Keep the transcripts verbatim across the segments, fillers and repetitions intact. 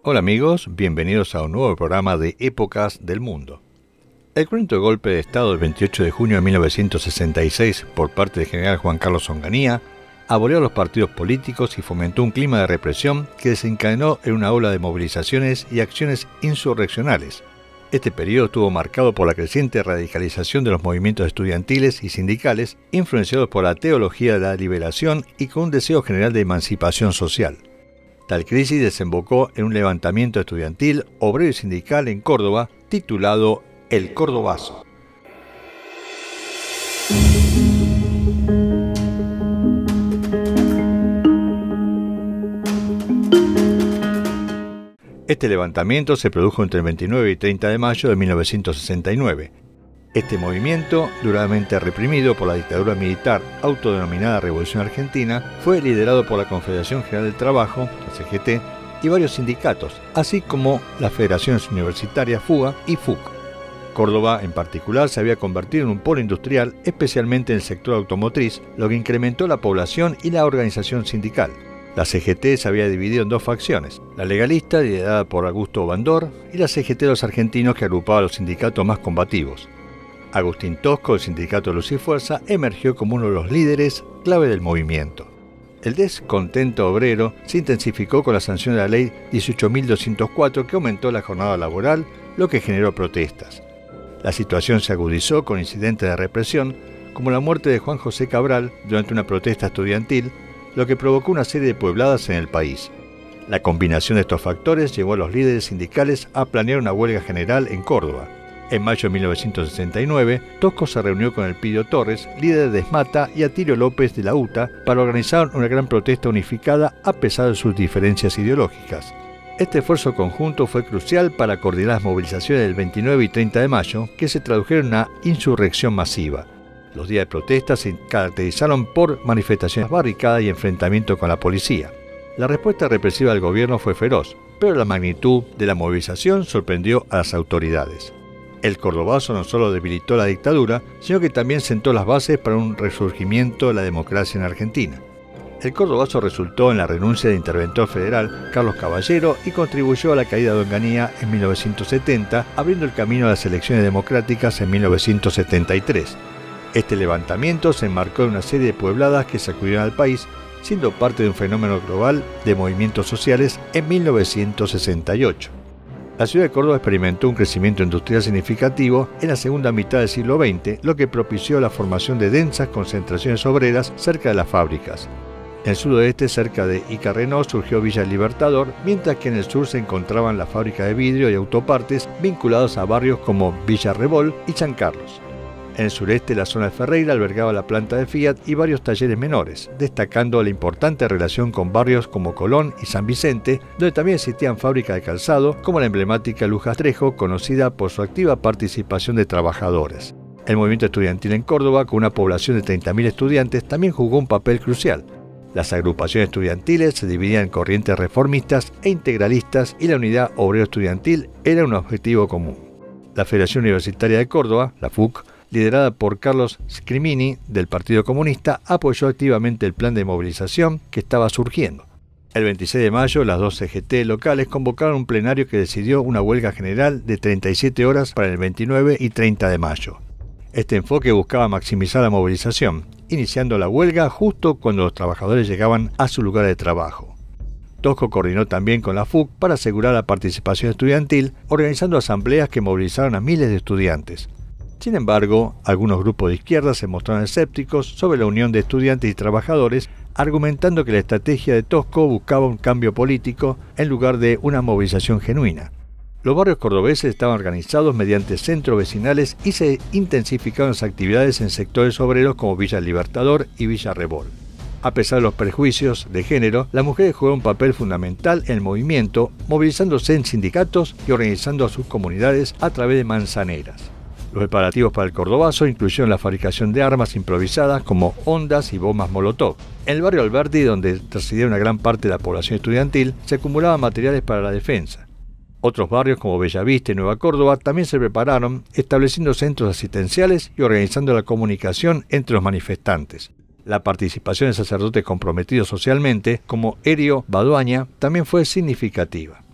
Hola amigos, bienvenidos a un nuevo programa de Épocas del Mundo. El cruento golpe de Estado del veintiocho de junio de mil novecientos sesenta y seis por parte del general Juan Carlos Onganía abolió los partidos políticos y fomentó un clima de represión que desencadenó en una ola de movilizaciones y acciones insurreccionales. Este periodo estuvo marcado por la creciente radicalización de los movimientos estudiantiles y sindicales, influenciados por la teología de la liberación y con un deseo general de emancipación social. Tal crisis desembocó en un levantamiento estudiantil, obrero y sindical en Córdoba, titulado El Cordobazo. Este levantamiento se produjo entre el veintinueve y treinta de mayo de mil novecientos sesenta y nueve. Este movimiento, duramente reprimido por la dictadura militar autodenominada Revolución Argentina, fue liderado por la Confederación General del Trabajo, la C G T, y varios sindicatos, así como las federaciones universitarias FUGA y F U C. Córdoba, en particular, se había convertido en un polo industrial, especialmente en el sector automotriz, lo que incrementó la población y la organización sindical. La C G T se había dividido en dos facciones, la legalista, liderada por Augusto Bandor, y la C G T de los argentinos, que agrupaba a los sindicatos más combativos. Agustín Tosco, del sindicato Luz y Fuerza, emergió como uno de los líderes clave del movimiento. El descontento obrero se intensificó con la sanción de la ley dieciocho mil doscientos cuatro, que aumentó la jornada laboral, lo que generó protestas. La situación se agudizó con incidentes de represión, como la muerte de Juan José Cabral durante una protesta estudiantil, lo que provocó una serie de puebladas en el país. La combinación de estos factores llevó a los líderes sindicales a planear una huelga general en Córdoba. En mayo de mil novecientos sesenta y nueve, Tosco se reunió con Elpidio Torres, líder de ESMATA, y Atilio López de la U T A para organizar una gran protesta unificada a pesar de sus diferencias ideológicas. Este esfuerzo conjunto fue crucial para coordinar las movilizaciones del veintinueve y treinta de mayo, que se tradujeron en una insurrección masiva. Los días de protesta se caracterizaron por manifestaciones barricadas y enfrentamiento con la policía. La respuesta represiva del gobierno fue feroz, pero la magnitud de la movilización sorprendió a las autoridades. El Cordobazo no solo debilitó la dictadura, sino que también sentó las bases para un resurgimiento de la democracia en Argentina. El Cordobazo resultó en la renuncia del interventor federal Carlos Caballero y contribuyó a la caída de Onganía en mil novecientos setenta, abriendo el camino a las elecciones democráticas en mil novecientos setenta y tres. Este levantamiento se enmarcó en una serie de puebladas que sacudieron al país, siendo parte de un fenómeno global de movimientos sociales en mil novecientos sesenta y ocho. La ciudad de Córdoba experimentó un crecimiento industrial significativo en la segunda mitad del siglo veinte, lo que propició la formación de densas concentraciones obreras cerca de las fábricas. En el sudoeste, cerca de Ica Renault, surgió Villa Libertador, mientras que en el sur se encontraban la fábrica de vidrio y autopartes vinculados a barrios como Villa Rebol y San Carlos. En el sureste, la zona de Ferreira albergaba la planta de Fiat y varios talleres menores, destacando la importante relación con barrios como Colón y San Vicente, donde también existían fábricas de calzado, como la emblemática Lujas Trejo, conocida por su activa participación de trabajadores. El movimiento estudiantil en Córdoba, con una población de treinta mil estudiantes, también jugó un papel crucial. Las agrupaciones estudiantiles se dividían en corrientes reformistas e integralistas, y la unidad obrero-estudiantil era un objetivo común. La Federación Universitaria de Córdoba, la F U C, liderada por Carlos Scrimini del Partido Comunista, apoyó activamente el plan de movilización que estaba surgiendo. El veintiséis de mayo, las dos C G T locales convocaron un plenario que decidió una huelga general de treinta y siete horas para el veintinueve y treinta de mayo. Este enfoque buscaba maximizar la movilización, iniciando la huelga justo cuando los trabajadores llegaban a su lugar de trabajo. Tosco coordinó también con la F U C para asegurar la participación estudiantil, organizando asambleas que movilizaron a miles de estudiantes. Sin embargo, algunos grupos de izquierda se mostraron escépticos sobre la unión de estudiantes y trabajadores, argumentando que la estrategia de Tosco buscaba un cambio político en lugar de una movilización genuina. Los barrios cordobeses estaban organizados mediante centros vecinales y se intensificaron las actividades en sectores obreros como Villa Libertador y Villa Rebol. A pesar de los prejuicios de género, las mujeres jugaron un papel fundamental en el movimiento, movilizándose en sindicatos y organizando a sus comunidades a través de manzaneras. Los preparativos para el Cordobazo incluyeron la fabricación de armas improvisadas como ondas y bombas Molotov. En el barrio Alberti, donde residía una gran parte de la población estudiantil, se acumulaban materiales para la defensa. Otros barrios como Bellavista y Nueva Córdoba también se prepararon, estableciendo centros asistenciales y organizando la comunicación entre los manifestantes. La participación de sacerdotes comprometidos socialmente, como Herio Baduaña, también fue significativa.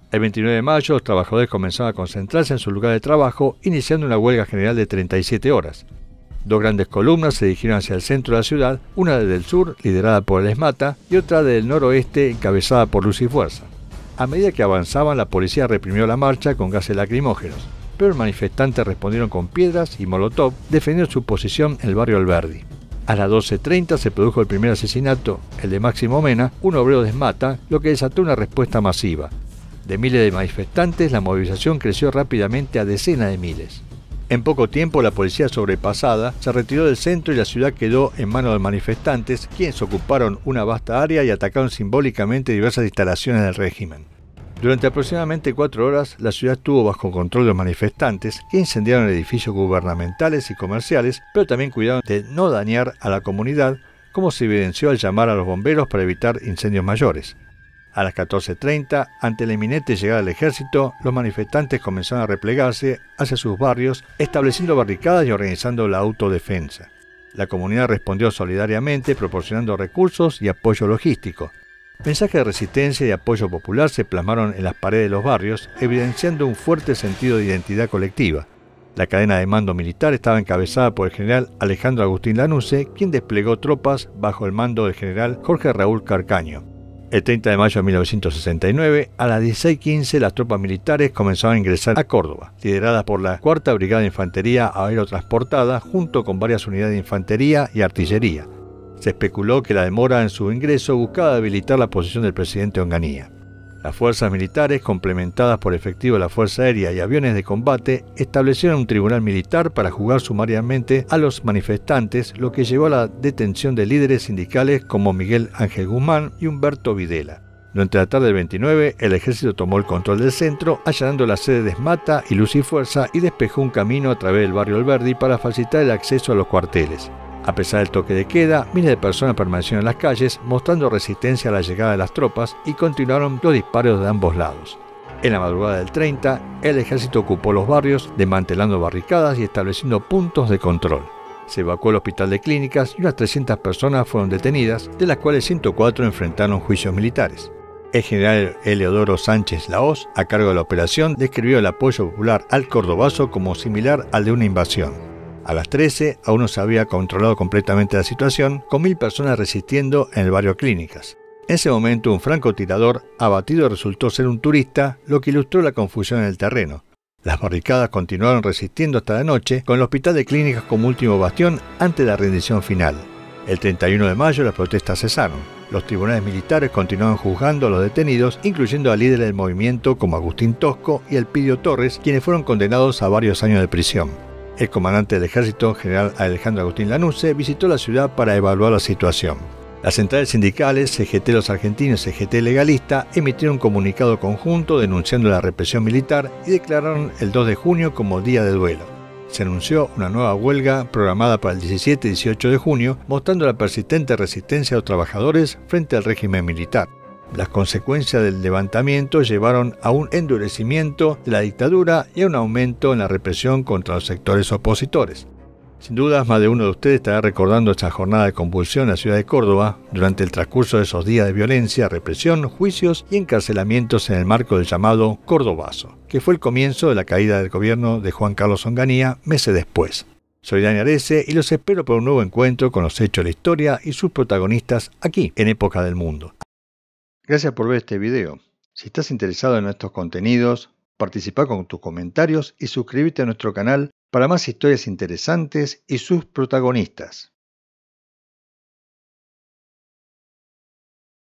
El veintinueve de mayo, los trabajadores comenzaron a concentrarse en su lugar de trabajo, iniciando una huelga general de treinta y siete horas. Dos grandes columnas se dirigieron hacia el centro de la ciudad, una desde el sur, liderada por el ESMATA, y otra desde el noroeste, encabezada por Luz y Fuerza. A medida que avanzaban, la policía reprimió la marcha con gases lacrimógenos, pero los manifestantes respondieron con piedras y molotov, defendiendo su posición en el barrio Alberdi. A las doce treinta se produjo el primer asesinato, el de Máximo Mena, un obrero de ESMATA, lo que desató una respuesta masiva. De miles de manifestantes, la movilización creció rápidamente a decenas de miles. En poco tiempo, la policía sobrepasada se retiró del centro y la ciudad quedó en manos de manifestantes, quienes ocuparon una vasta área y atacaron simbólicamente diversas instalaciones del régimen. Durante aproximadamente cuatro horas, la ciudad estuvo bajo control de los manifestantes, que incendiaron edificios gubernamentales y comerciales, pero también cuidaron de no dañar a la comunidad, como se evidenció al llamar a los bomberos para evitar incendios mayores. A las catorce treinta, ante la inminente llegada del ejército, los manifestantes comenzaron a replegarse hacia sus barrios, estableciendo barricadas y organizando la autodefensa. La comunidad respondió solidariamente, proporcionando recursos y apoyo logístico. Mensajes de resistencia y apoyo popular se plasmaron en las paredes de los barrios, evidenciando un fuerte sentido de identidad colectiva. La cadena de mando militar estaba encabezada por el general Alejandro Agustín Lanusse, quien desplegó tropas bajo el mando del general Jorge Raúl Carcaño. El treinta de mayo de mil novecientos sesenta y nueve, a las dieciséis quince, las tropas militares comenzaron a ingresar a Córdoba, lideradas por la cuarta Brigada de Infantería Aerotransportada, junto con varias unidades de infantería y artillería. Se especuló que la demora en su ingreso buscaba debilitar la posición del presidente Onganía. Las fuerzas militares, complementadas por efectivos de la Fuerza Aérea y aviones de combate, establecieron un tribunal militar para juzgar sumariamente a los manifestantes, lo que llevó a la detención de líderes sindicales como Miguel Ángel Guzmán y Humberto Videla. Durante la tarde del veintinueve, el ejército tomó el control del centro, allanando la sede de ESMATA y Luz y Fuerza, y despejó un camino a través del barrio Alberdi para facilitar el acceso a los cuarteles. A pesar del toque de queda, miles de personas permanecieron en las calles, mostrando resistencia a la llegada de las tropas, y continuaron los disparos de ambos lados. En la madrugada del treinta, el ejército ocupó los barrios, desmantelando barricadas y estableciendo puntos de control. Se evacuó el hospital de clínicas y unas trescientas personas fueron detenidas, de las cuales ciento cuatro enfrentaron juicios militares. El general Eleodoro Sánchez Lahoz, a cargo de la operación, describió el apoyo popular al cordobazo como similar al de una invasión. A las trece, aún no se había controlado completamente la situación, con mil personas resistiendo en el barrio Clínicas. En ese momento, un francotirador abatido resultó ser un turista, lo que ilustró la confusión en el terreno. Las barricadas continuaron resistiendo hasta la noche, con el hospital de Clínicas como último bastión antes de la rendición final. El treinta y uno de mayo, las protestas cesaron. Los tribunales militares continuaron juzgando a los detenidos, incluyendo a líderes del movimiento como Agustín Tosco y Elpidio Torres, quienes fueron condenados a varios años de prisión. El comandante del ejército, general Alejandro Agustín Lanusse, visitó la ciudad para evaluar la situación. Las centrales sindicales, C G T Los Argentinos y C G T Legalista, emitieron un comunicado conjunto denunciando la represión militar y declararon el dos de junio como día de duelo. Se anunció una nueva huelga programada para el diecisiete y dieciocho de junio, mostrando la persistente resistencia de los trabajadores frente al régimen militar. Las consecuencias del levantamiento llevaron a un endurecimiento de la dictadura y a un aumento en la represión contra los sectores opositores. Sin duda, más de uno de ustedes estará recordando esta jornada de convulsión en la ciudad de Córdoba durante el transcurso de esos días de violencia, represión, juicios y encarcelamientos en el marco del llamado Cordobazo, que fue el comienzo de la caída del gobierno de Juan Carlos Onganía meses después. Soy Dani Arese y los espero para un nuevo encuentro con los hechos de la historia y sus protagonistas aquí en Época del Mundo. Gracias por ver este video. Si estás interesado en nuestros contenidos, participa con tus comentarios y suscríbete a nuestro canal para más historias interesantes y sus protagonistas.